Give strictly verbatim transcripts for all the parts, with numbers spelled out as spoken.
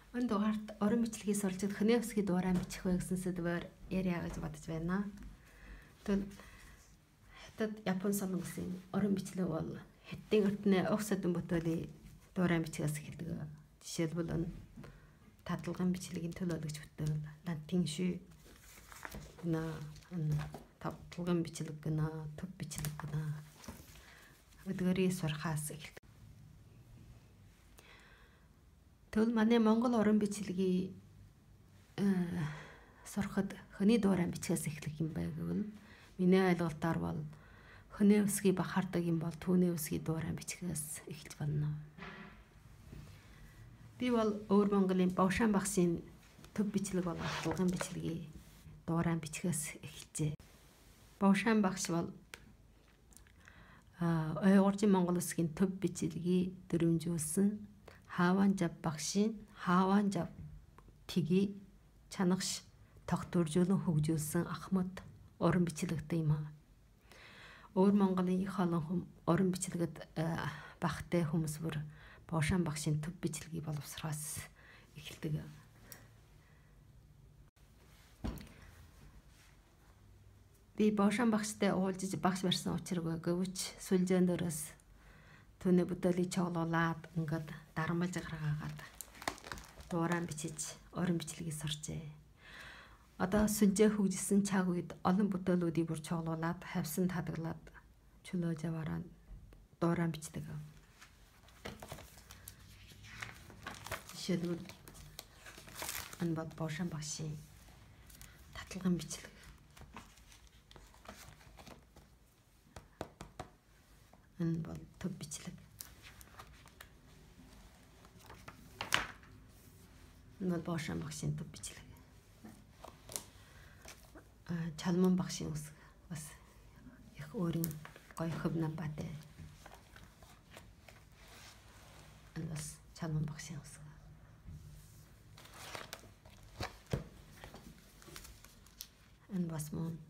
Энэ дугаарт орон бичлэгийг сурчид хөнөө өсгий дуурай бичих вэ гэсэн сэдвээр яриа гэж бодож байна. Тэгвэл хятад Япон солонгосын орон бичлэг бол хятадын эртний уг сэдвэн бүтээлийн дуурай бичгээс эхэлдэг. Жишээлбэл энэ таталгын бичлэгийн төлөөлөгч бүтээл латин ши гэнэ таталгын бичлэг гэнэ төв бичлэг гэнэ өдгөрийн сурхаас эхэлдэг. Тэгвэл манай Монгол орон бичлэгийг сурахад хөний дуурай бичгээс эхлэх юм байна гэвэл миний ойлголтоор бол хөнөө өсгий бахардаг юм бол түүний өсгий дуурай бичгээс эхэлж байна. Би бол өвөр Монголын Бовшаан багшийн төв бичлэг бол таталгын бичлэгийн дуурай бичгээс эхэлжээ. Бовшаан багш бол ойгоржин Монгол үсгийн төв бичлэгийг дөрвөнжүүлсэн Хаван жав багшийн Хаван жав тгий чанагш тогтворжуулан хөгжүүлсэн Ахмад орон бичлэгтэй юм аа. Өвөр Монголын их олон хүм орон бичлэгт багтай хүмүүс бүр Бовшаан багшийн төв бичлэгийг боловсроос эхэлдэг. Би Бовшаан багштай уулзаж багш барьсан учиргүй гэвч сүлжээнээрээс түүний бүтээлийг чоглуулад ингээд дарамлж гаргаагаад дуурай бичиж орон бичлэгийг сурчээ. Одоо сүлжээ хөгжсөн цаг үед олон бүтээлүүдийг бүр чоглуулад хавсан тадаглаад чөлөөж яваараа дуурай бичдэг. Жишээлбэл энэ бол Бовшаан багшийн таталгын бичлэг. Энэ бол төв бичлэг. Энэ бол Бовшаан багшийн төв бичлэг. А Чалман багшийн үсэг бас их өөрийн гоё хөв намбатай. Энэ бас Чалман багшийн үсэг. Энэ бас мөн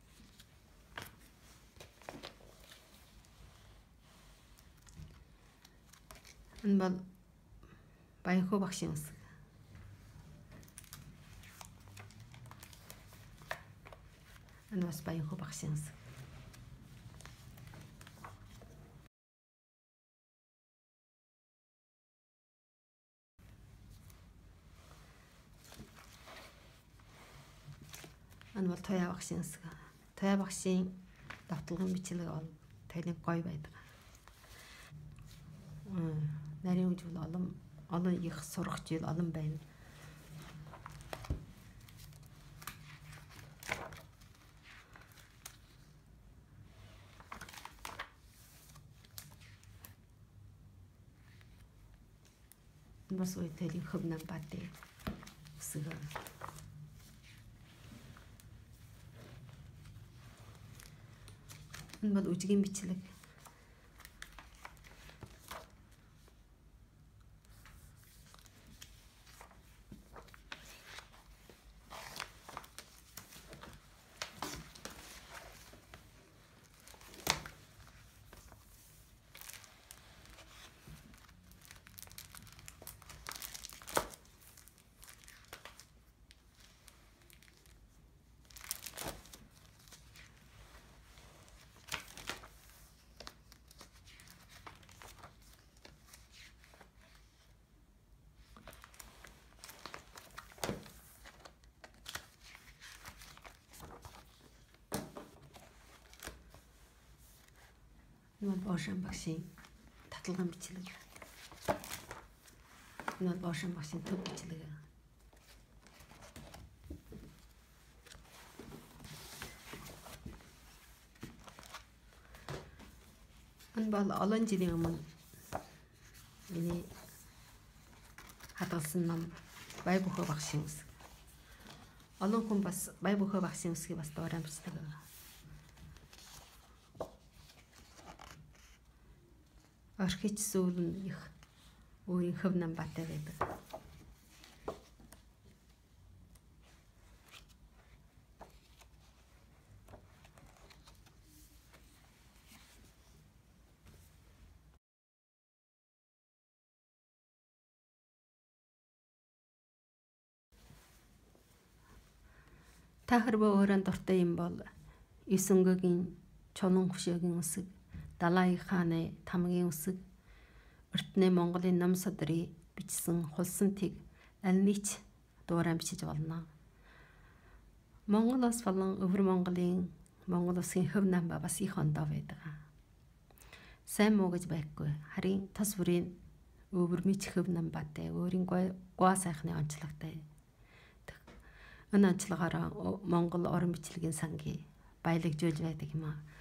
энэ бол Баянхуу багшийн үсэг. Энэ бас Баянхуу багшийн үсэг. Энэ бол Туяа багшийн үсэг. Туяа багшийн давталгын бичлэг бол таны гоё байдаг. Нарийн үжил олон олон их сурах жил олон байна. Бас үеийн хөв намбатай үсэг. Энэ бол үжигийн бичлэг. Энэ бол Бовшаан багшийн таталгын бичлэг. Энэ бол Бовшаан багшийн төв бичлэг. Энэ бол олон жилийн өмнө миний хадгалсан ном Баябөхөө багшийн үсэг. Олон хүн бас Баябөхөө багшийн үсгийг бас дуурай бичдэг. Орхич сүүл нь их өөрийн хөв намбатай байдаг. Та хэрвээ өөрөө дуртай юм бол Есүнгөгийн Чонон хөшөөгийн үсэг, Далай хааны тамгийн үсэг, Эртний Монголын ном содрыг бичсэн хулсан тэг аль нэг ч дуурайн бичиж болно. Монголоос болон Өвөр Монголын Монгол улсын хөв нам ба бас их ондоо байдаг. Сайн муу гэж байхгүй. Харин тос бүрийн өвөр мич хөв нам батай, өөрийн гуа сайхны онцлогтой. Энэ онцлогоор Монгол орон бичлэгийн сангийн баялагжуулж байдаг юм аа.